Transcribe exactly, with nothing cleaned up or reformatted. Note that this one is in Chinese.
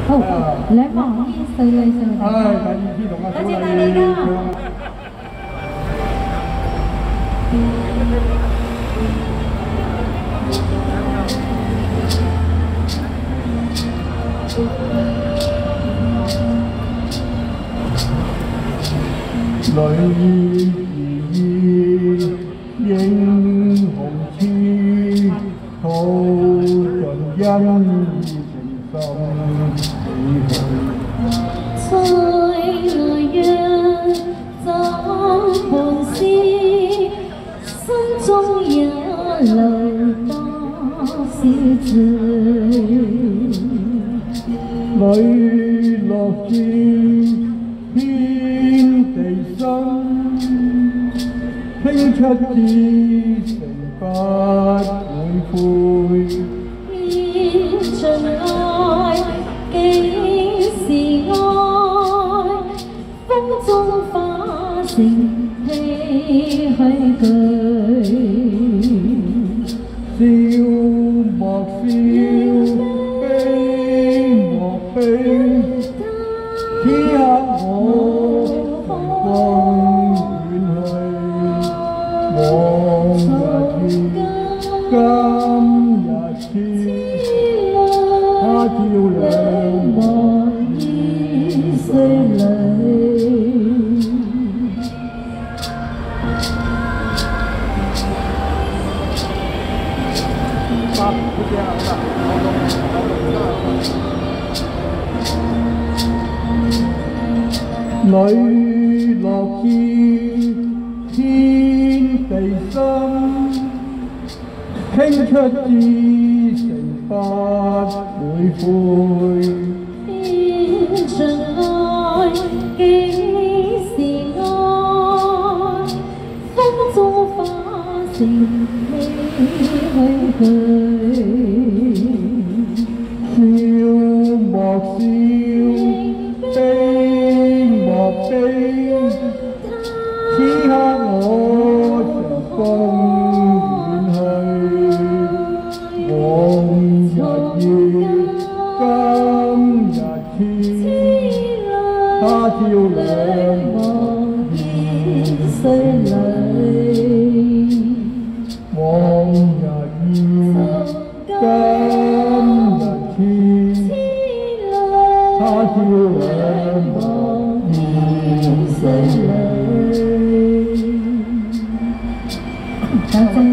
好，來望醫水女上嚟。 唉，第二次同阿小麗唱。女兒英雄痴，耗盡恩義情深死去。 催來讓怎盤絲，心中也流多少醉。 磊落至天地心，傾出至誠不會悔。 天盡愛，幾時愛？風中化成唏噓句。 笑莫笑，悲莫悲。此刻我晨光遠去，往日天，今日天，他照亮我易碎淚。 八就这样了，好多好多。磊落至天地心，傾出至誠不會悔。 天盡愛，幾時愛？風中化成唏噓句。 笑莫笑，悲莫悲。此刻我晨風遠去，往日月，今日天，他照亮我易碎淚。 往日月，今日天，他照亮我易碎淚。 多謝。